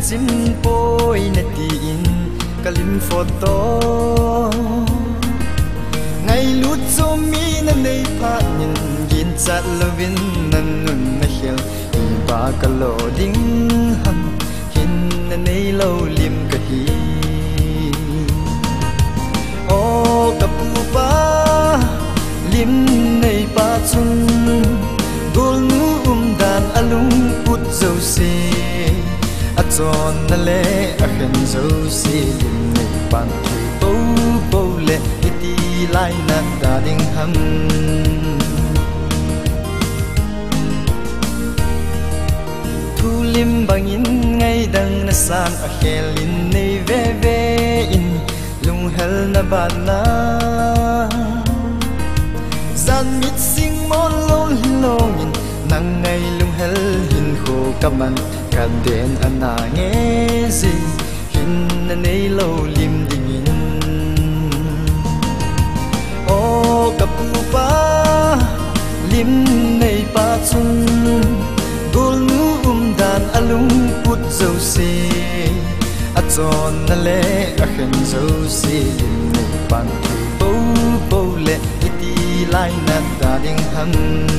chim poi na ti in kalim photo ngày lút zo mi na nei pha nin gin chat lovin nan nun na hel i ba ka lo ding ham hin na nei lo lim ka hi o ka pu pa lim nei pa chun gol nu dan alung put zo se a chon na le a khen zo se lim nei pan ki bo bo le ti lai na da ding ham thu lim bangin ngay dang na san a helin nei ve ve in lung hel na ba na zan mit sing mon lon long in nang ngay lung hel hin ho kaman kan den ana nge zi hin na nei lo lim ding in o kapu pa lim nei pa chun gol nu dan alung put zo se a chon na le a khen zo se lim nei pan ki bo bo le ti lai na da ding ham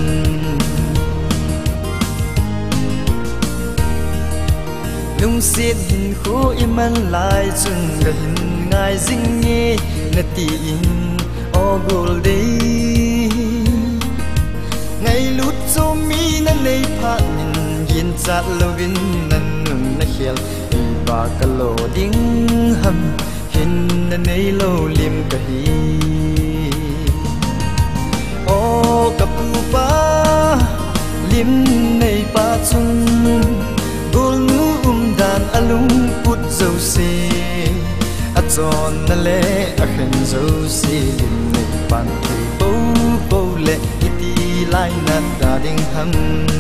lung xiết hin khu iman lai chun ga hin ngai jing nge na ti in o gol dei ngày lút zo mi na nei pha nin gin chat lovin nan nun na hel i ba ka lo ding ham hin na nei lo lim ka hi o ka pu pa lim nei pa chun gol nu dan alung put zo se a chon na le a khen zo se lim nei pan ki bo bo le ti lai na da ding ham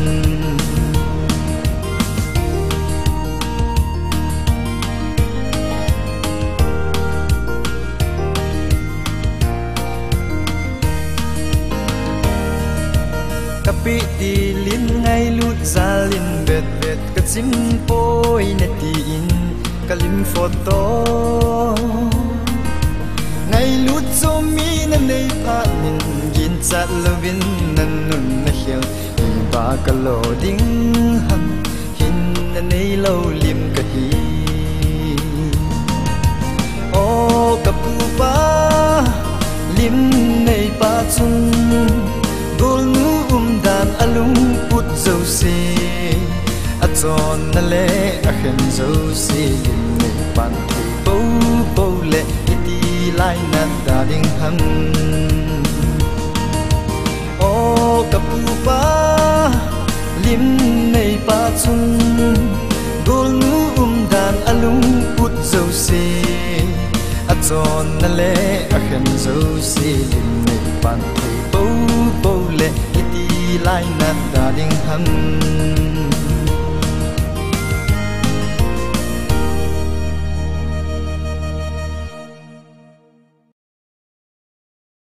kapi ti lin ngay lut za lin vet vet ka chim poi na ti in kalim photo ngay lut zo mi na nei pha nin gin chat lovin nan nun na hel i ba ka lo ding ham hin na nei lo lim ka hi o ka pu pa lim nei pa chun gol nu dan alung put zo se a chon na le a khen zo se lim nei pan ki bo bo le ti lai na da ding ham o ka pu pa lim nei pa chun gol nu dan alung put zo se a chon na le a khen zo se lim nei pan ki bo bo le lai na da ding ham